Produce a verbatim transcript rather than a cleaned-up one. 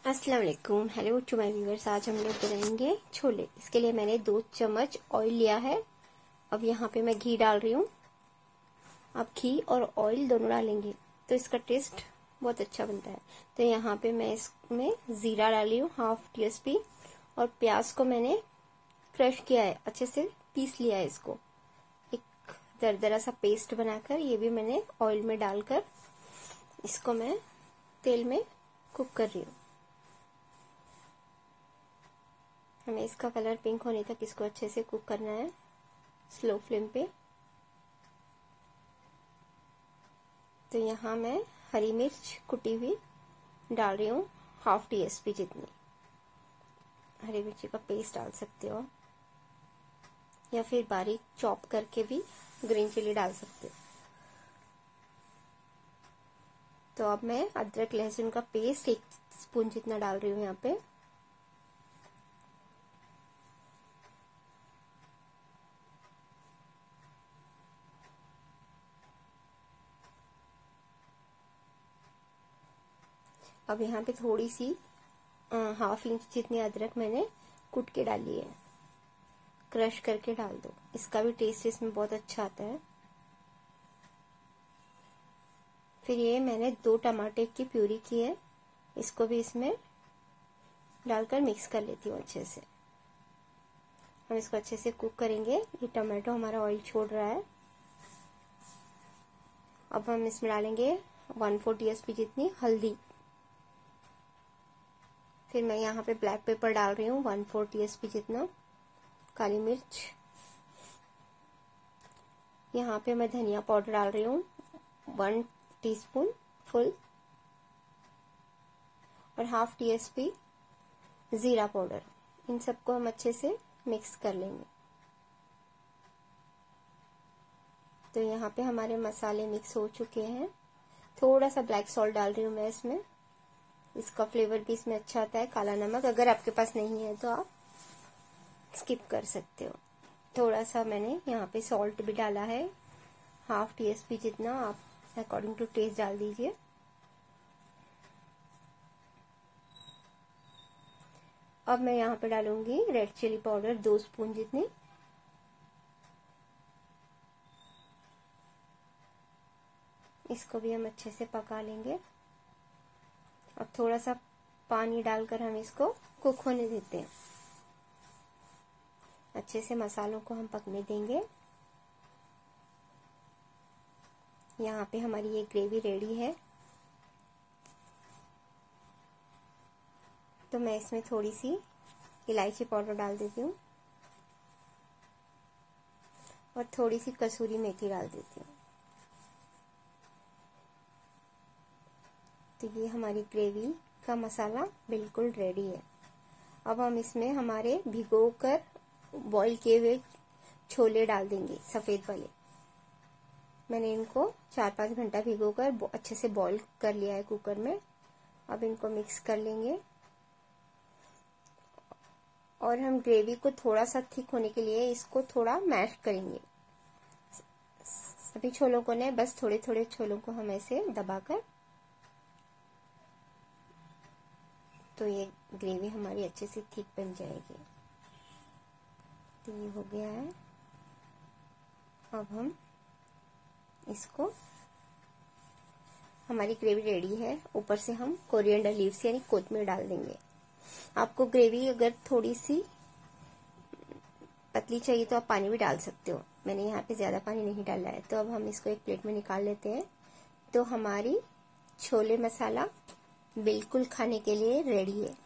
अस्सलाम वालेकुम, hello to my viewers. आज हम लोग बनाएंगे छोले। इसके लिए मैंने दो चम्मच ऑयल लिया है। अब यहाँ पे मैं घी डाल रही हूँ। आप घी और ऑयल दोनों डालेंगे तो इसका टेस्ट बहुत अच्छा बनता है। तो यहाँ पे मैं इसमें जीरा डाली हूँ हाफ टी स्पून, और प्याज को मैंने क्रश किया है, अच्छे से पीस लिया है। इसको एक दरदरा सा पेस्ट बनाकर ये भी मैंने ऑयल में डालकर इसको मैं तेल में कुक कर रही हूँ। हमें इसका कलर पिंक होने तक इसको अच्छे से कुक करना है, स्लो फ्लेम पे। तो यहाँ मैं हरी मिर्च कुटी हुई डाल रही हूँ, हाफ टी स्पून जितनी। हरी मिर्ची का पेस्ट डाल सकते हो, या फिर बारीक चॉप करके भी ग्रीन चिली डाल सकते हो। तो अब मैं अदरक लहसुन का पेस्ट एक स्पून जितना डाल रही हूँ यहाँ पे। अब यहाँ पे थोड़ी सी हाफ इंच जितनी अदरक मैंने कूट के डाली है, क्रश करके डाल दो। इसका भी टेस्ट इसमें बहुत अच्छा आता है। फिर ये मैंने दो टमाटर की प्यूरी की है, इसको भी इसमें डालकर मिक्स कर लेती हूँ अच्छे से। हम इसको अच्छे से कुक करेंगे। ये टमाटो हमारा ऑयल छोड़ रहा है। अब हम इसमें डालेंगे वन फोर टी स्पून जितनी हल्दी। फिर मैं यहाँ पे ब्लैक पेपर डाल रही हूँ वन फोर टी स्पून जितना, काली मिर्च। यहाँ पे मैं धनिया पाउडर डाल रही हूँ वन टीस्पून फुल, और हाफ टी स्पून जीरा पाउडर। इन सबको हम अच्छे से मिक्स कर लेंगे। तो यहाँ पे हमारे मसाले मिक्स हो चुके हैं। थोड़ा सा ब्लैक सॉल्ट डाल रही हूँ मैं इसमें, इसका फ्लेवर भी इसमें अच्छा आता है। काला नमक अगर आपके पास नहीं है तो आप स्किप कर सकते हो। थोड़ा सा मैंने यहाँ पे सॉल्ट भी डाला है, हाफ टी स्पून जितना। आप अकॉर्डिंग टू टेस्ट डाल दीजिए। अब मैं यहाँ पे डालूंगी रेड चिली पाउडर दो स्पून जितनी। इसको भी हम अच्छे से पका लेंगे। अब थोड़ा सा पानी डालकर हम इसको कुक होने देते हैं। अच्छे से मसालों को हम पकने देंगे। यहाँ पे हमारी ये ग्रेवी रेडी है। तो मैं इसमें थोड़ी सी इलायची पाउडर डाल देती हूँ, और थोड़ी सी कसूरी मेथी डाल देती हूँ। तो ये हमारी ग्रेवी का मसाला बिल्कुल रेडी है। अब हम इसमें हमारे भिगोकर बॉईल किए हुए छोले डाल देंगे, सफेद वाले। मैंने इनको चार पाँच घंटा भिगोकर अच्छे से बॉईल कर लिया है कुकर में। अब इनको मिक्स कर लेंगे, और हम ग्रेवी को थोड़ा सा थिक होने के लिए इसको थोड़ा मैश करेंगे। सभी छोलों को ने बस थोड़े थोड़े छोलों को हम ऐसे दबाकर, तो ये ग्रेवी हमारी अच्छे से थिक बन जाएगी। तो ये हो गया है। अब हम इसको, हमारी ग्रेवी रेडी है। ऊपर से हम कोरिएंडर लीव्स यानी कोथिमीर डाल देंगे। आपको ग्रेवी अगर थोड़ी सी पतली चाहिए तो आप पानी भी डाल सकते हो। मैंने यहाँ पे ज्यादा पानी नहीं डाला है। तो अब हम इसको एक प्लेट में निकाल लेते हैं। तो हमारी छोले मसाला बिल्कुल खाने के लिए रेडी है।